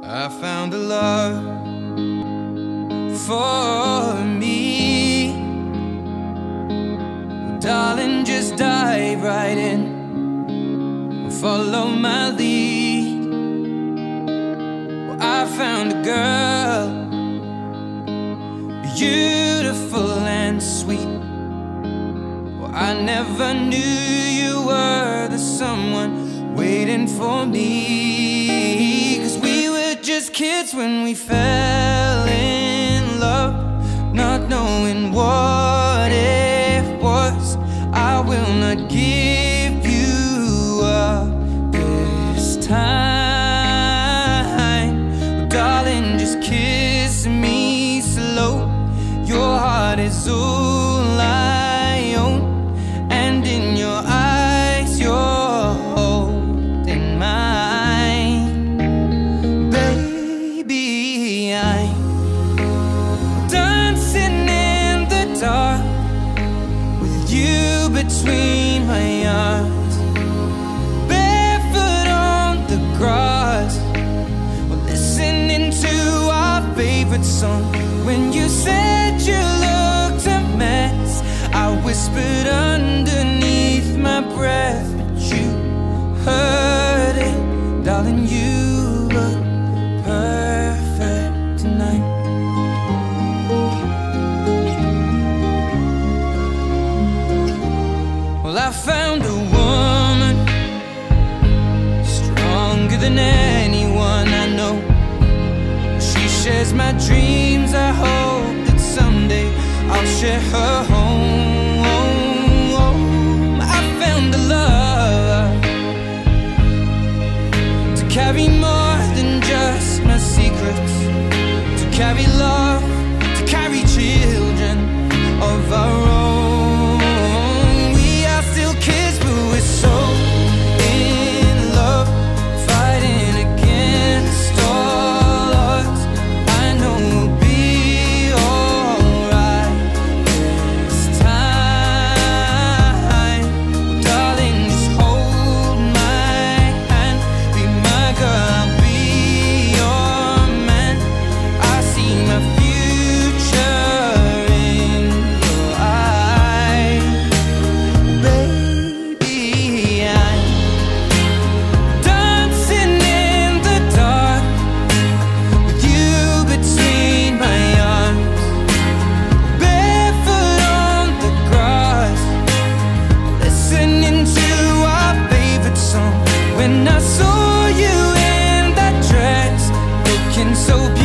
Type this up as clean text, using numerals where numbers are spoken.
I found a love for me. Well, darling, just dive right in, follow my lead. Well, I found a girl, beautiful and sweet. Well, I never knew you were the someone waiting for me. 'Cause we were just kids when we fell in love, not knowing what it was. I will not give you up this time. Darling, just kiss me slow. Your heart is all I own, and in your eyes you're holding mine. Baby, I'm dancing in the dark with you between my arms, barefoot on the grass. We're listening to our favorite song. When you said you looked a mess, I whispered underneath my breath, but you heard it. Darling, you look perfect tonight. Well, I found a woman stronger than anyone I know. She shares my dreams. I hope that someday I'll share her home. I found a love to carry more than just my secrets, to carry love, to carry children of our own. We are still kids, but we're so in love, fighting against all odds. I know we'll be alright this time. Darling, just hold my hand, be my girl, I'll be your man. I see my future in your eyes. Baby, I'm dancing in the dark with you between my arms, barefoot on the grass, listening to our favorite song. When I saw you in that dress, looking so beautiful,